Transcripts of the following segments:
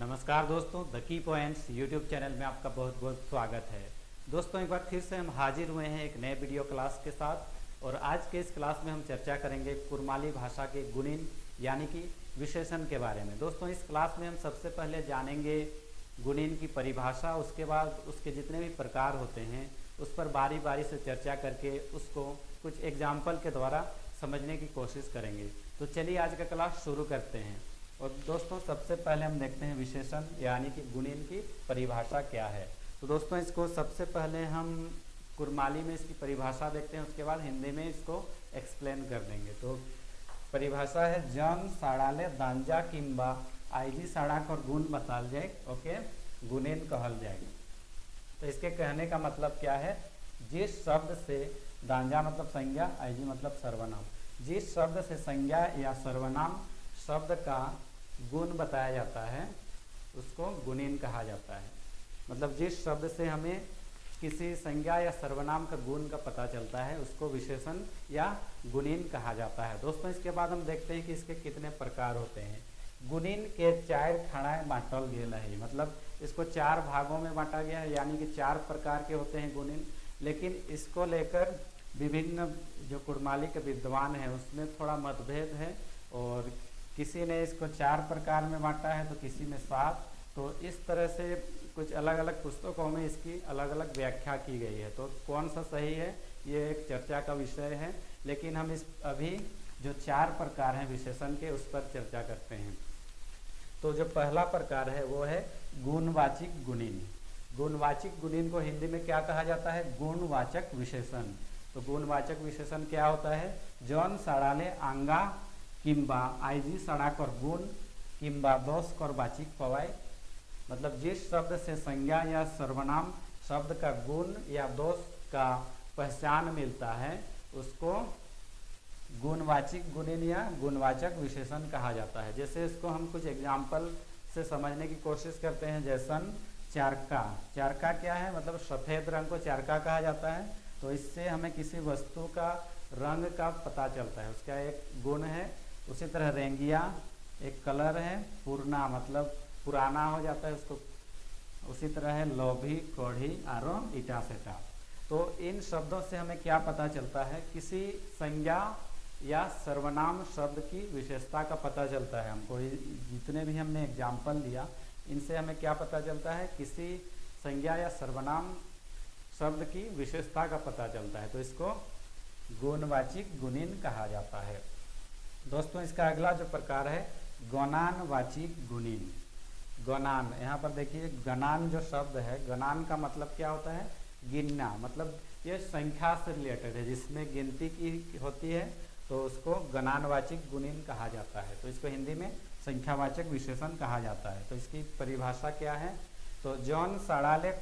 नमस्कार दोस्तों, the key points YouTube channel में आपका बहुत बहुत स्वागत है। दोस्तों, एक बार फिर से हम हाजिर हुए हैं एक नए वीडियो क्लास के साथ। और आज के इस क्लास में हम चर्चा करेंगे कुरमाली भाषा के गुणिन यानी कि विशेषण के बारे में। दोस्तों, इस क्लास में हम सबसे पहले जानेंगे गुणिन की परिभाषा, उसके बाद उसके जितने भी प्रकार होते हैं उस पर बारी बारी से चर्चा करके उसको कुछ एग्जाम्पल के द्वारा समझने की कोशिश करेंगे। तो चलिए आज का क्लास शुरू करते हैं। और दोस्तों, सबसे पहले हम देखते हैं विशेषण यानी कि गुणिन की परिभाषा क्या है। तो दोस्तों, इसको सबसे पहले हम कुरमाली में इसकी परिभाषा देखते हैं, उसके बाद हिंदी में इसको एक्सप्लेन कर देंगे। तो परिभाषा है जन साड़ाले दांजा किंबा आईजी सड़ाक और गुण बताल जाए, ओके, गुणिन कहल जाएगा। तो इसके कहने का मतलब क्या है, जिस शब्द से दांजा मतलब संज्ञा, आईजी मतलब सर्वनाम, जिस शब्द से संज्ञा या सर्वनाम शब्द का गुण बताया जाता है उसको गुणिन कहा जाता है। मतलब जिस शब्द से हमें किसी संज्ञा या सर्वनाम का गुण का पता चलता है उसको विशेषण या गुणिन कहा जाता है। दोस्तों, इसके बाद हम देखते हैं कि इसके कितने प्रकार होते हैं। गुणिन के 4 खड़ाएं बांटल गेल है, मतलब इसको 4 भागों में बांटा गया है, यानी कि 4 प्रकार के होते हैं गुणिन। लेकिन इसको लेकर विभिन्न जो कुरमाली के विद्वान हैं उसमें थोड़ा मतभेद है, और किसी ने इसको 4 प्रकार में बांटा है तो किसी में 7। तो इस तरह से कुछ अलग अलग पुस्तकों में इसकी अलग अलग व्याख्या की गई है। तो कौन सा सही है ये एक चर्चा का विषय है, लेकिन हम इस अभी जो 4 प्रकार हैं विशेषण के उस पर चर्चा करते हैं। तो जो पहला प्रकार है वो है गुणवाचक गुणिन। गुणवाचक गुणिन को हिंदी में क्या कहा जाता है, गुणवाचक विशेषण। तो गुणवाचक विशेषण क्या होता है, जौन सड़ाले आंगा किंबा आईजी सड़ाक और गुण किंबा दोष कर वाचिक पवाई, मतलब जिस शब्द से संज्ञा या सर्वनाम शब्द का गुण या दोष का पहचान मिलता है उसको गुणवाचक गुणिन या गुणवाचक विशेषण कहा जाता है। जैसे इसको हम कुछ एग्जाम्पल से समझने की कोशिश करते हैं। जैसन चारका, चारका क्या है, मतलब सफ़ेद रंग को चारका कहा जाता है। तो इससे हमें किसी वस्तु का रंग का पता चलता है, उसका एक गुण है। उसी तरह रेंगिया एक कलर है, पुरना मतलब पुराना हो जाता है उसको। उसी तरह है लोभी, कोढ़ी, आरो, ईटा सेटा। तो इन शब्दों से हमें क्या पता चलता है, किसी संज्ञा या सर्वनाम शब्द की विशेषता का पता चलता है हमको। जितने भी हमने एग्जाम्पल दिया इनसे हमें क्या पता चलता है, किसी संज्ञा या सर्वनाम शब्द की विशेषता का पता चलता है। तो इसको गुणवाचक गुणिन कहा जाता है। दोस्तों, इसका अगला जो प्रकार है गणानवाचक गुणिन। गणान, यहाँ पर देखिए गणान जो शब्द है, गणान का मतलब क्या होता है, गिनना, मतलब ये संख्या से रिलेटेड है, जिसमें गिनती की होती है तो उसको गणानवाचक गुणिन कहा जाता है। तो इसको हिंदी में संख्यावाचक विशेषण कहा जाता है। तो इसकी परिभाषा क्या है, तो जौन सड़ाले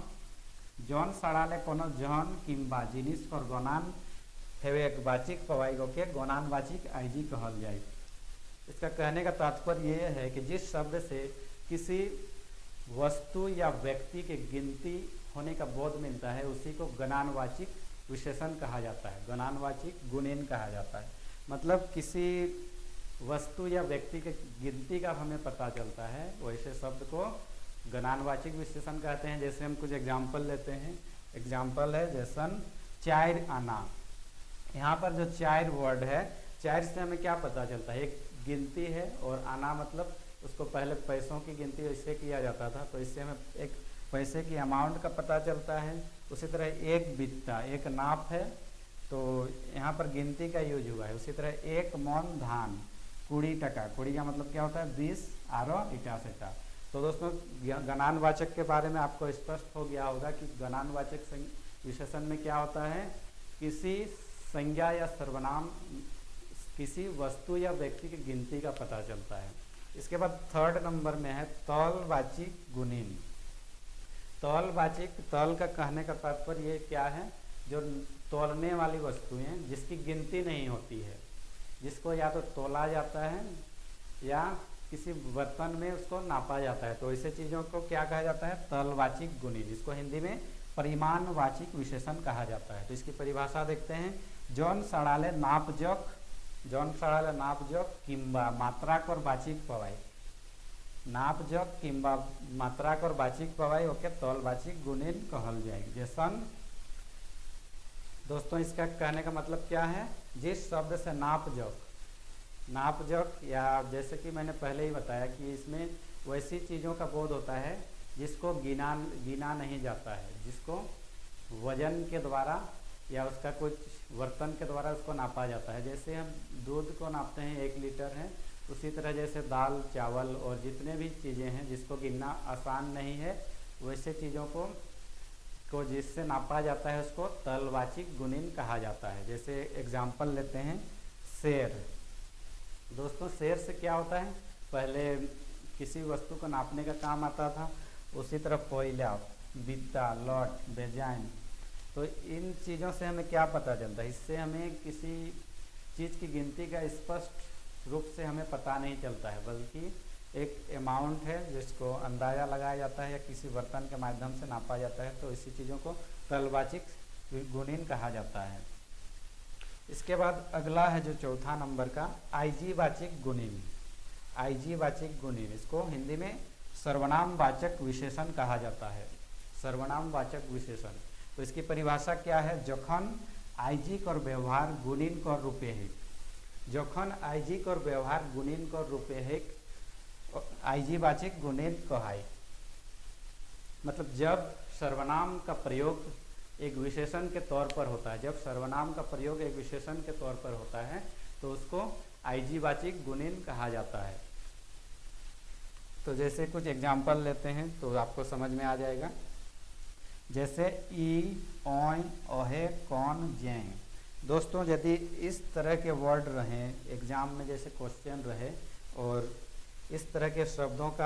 कोनो जौन किंबा जिनिस पर गणान हेवे एक वाचिक पवाईगो के गणानवाचक आईजी कहल जाए। इसका कहने का तात्पर्य ये है कि जिस शब्द से किसी वस्तु या व्यक्ति के गिनती होने का बोध मिलता है उसी को गणानवाचक विशेषण कहा जाता है, गणानवाचक गुणिन कहा जाता है। मतलब किसी वस्तु या व्यक्ति के गिनती का हमें पता चलता है वैसे शब्द को गणानवाचक विशेषण कहते हैं। जैसे हम कुछ एग्जाम्पल लेते हैं। एग्जाम्पल है जैसन 4 आना। यहाँ पर जो 4 वर्ड है, 4 से हमें क्या पता चलता है, एक गिनती है, और आना मतलब उसको पहले पैसों की गिनती इससे किया जाता था, तो इससे हमें एक पैसे की अमाउंट का पता चलता है। उसी तरह एक बित्ता, एक नाप है, तो यहाँ पर गिनती का यूज हुआ है। उसी तरह एक मन धान, 20 टका, 20 का मतलब क्या होता है 20, आरो ईटा सेटा। तो दोस्तों, गणानवाचक के बारे में आपको स्पष्ट हो गया होगा कि गणानवाचक विशेषण में क्या होता है, किसी संज्ञा या सर्वनाम किसी वस्तु या व्यक्ति की गिनती का पता चलता है। इसके बाद 3rd नंबर में है तौलवाचक गुणिन। तौलवाचक, तौल का कहने का तात्पर्य ये क्या है, जो तौलने वाली वस्तुएं जिसकी गिनती नहीं होती है, जिसको या तो तोला जाता है या किसी बर्तन में उसको नापा जाता है, तो ऐसे चीज़ों को क्या कहा जाता है, तौलवाचक गुणिन। इसको हिंदी में परिमाणवाचक विशेषण कहा जाता है। तो इसकी परिभाषा देखते हैं। जौन सड़ाले नापजोक, जौन सड़ाले नापजोक किंबा मात्रा कर वाचिक पवाई, नाप जोग किंबा मात्राक और बाचिक पवाई ओके तौलवाचिक गुणिन कहल जाएगी। जैसन दोस्तों इसका कहने का मतलब क्या है, जिस शब्द से नाप जोग या जैसे कि मैंने पहले ही बताया कि इसमें वैसी चीज़ों का बोध होता है जिसको गिना नहीं जाता है, जिसको वजन के द्वारा या उसका कुछ वर्तन के द्वारा उसको नापा जाता है। जैसे हम दूध को नापते हैं 1 लीटर है, उसी तरह जैसे दाल चावल और जितने भी चीज़ें हैं जिसको गिनना आसान नहीं है, वैसे चीज़ों को जिससे नापा जाता है उसको तलवाचिक गुणिन कहा जाता है। जैसे एग्जाम्पल लेते हैं सेर। दोस्तों सेर से क्या होता है, पहले किसी वस्तु को नापने का काम आता था, उसी तरह कोयला, बित्ता, लौट, बेजाइन। तो इन चीज़ों से हमें क्या पता चलता है, इससे हमें किसी चीज़ की गिनती का स्पष्ट रूप से हमें पता नहीं चलता है, बल्कि एक अमाउंट है जिसको अंदाज़ा लगाया जाता है या किसी बर्तन के माध्यम से नापा जाता है। तो इसी चीज़ों को तलवाचिक गुणिन कहा जाता है। इसके बाद अगला है जो चौथा नंबर का आईजी वाचिक गुणिन। आईजी वाचिक गुणिन, इसको हिंदी में सर्वनाम वाचक विशेषण कहा जाता है। सर्वनाम वाचक विशेषण, तो इसकी परिभाषा क्या है, जखन आईजिक और व्यवहार गुणिन कर रूपे है। जखन आईजिक और व्यवहार गुणिन कर रूपे है आईजी वाचिक गुणिन कहाई। मतलब जब सर्वनाम का प्रयोग एक विशेषण के तौर पर होता है, जब सर्वनाम का प्रयोग एक विशेषण के तौर पर होता है तो उसको आईजी वाचिक गुणिन कहा जाता है। तो जैसे कुछ एग्जाम्पल लेते हैं तो आपको समझ में आ जाएगा। जैसे ई, ओय, ओहे, कौन, जय। दोस्तों यदि इस तरह के वर्ड रहें एग्जाम में, जैसे क्वेश्चन रहे और इस तरह के शब्दों का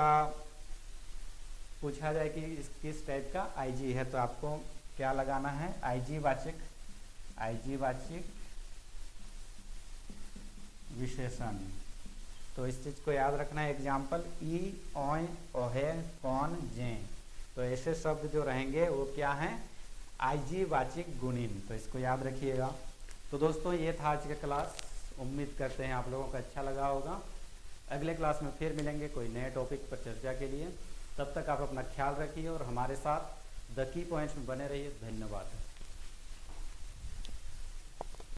पूछा जाए कि किस टाइप का आईजी है, तो आपको क्या लगाना है, आईजी वाचिक विशेषण। तो इस चीज़ को याद रखना है। एग्जाम्पल ई, ओय, ओहे, कौन, जे। तो ऐसे शब्द जो रहेंगे वो क्या हैं, आईजी वाचिक गुणिन। तो इसको याद रखिएगा। तो दोस्तों ये था आज का क्लास, उम्मीद करते हैं आप लोगों को अच्छा लगा होगा। अगले क्लास में फिर मिलेंगे कोई नए टॉपिक पर चर्चा के लिए। तब तक आप अपना ख्याल रखिए और हमारे साथ द की पॉइंट्स में बने रहिए। धन्यवाद।